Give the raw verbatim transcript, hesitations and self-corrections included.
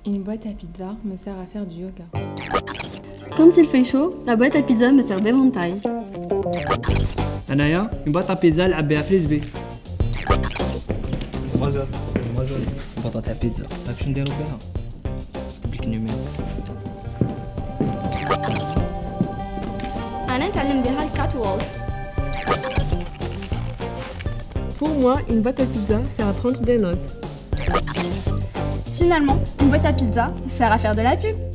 Une boîte à pizza me sert à faire du yoga. Quand il fait chaud, la boîte à pizza me sert d'éventail. أنايا une boîte à pizza نلعب بها فريسبي. مازال مازال بطاطا بيتزا راك شنو نديرو بها؟ كتب لك نيميرو. أنا نتعلم بها الكات وولف. Pour moi, une boîte à pizza sert à prendre des notes. Finalement, une boîte à pizza sert à faire de la pub.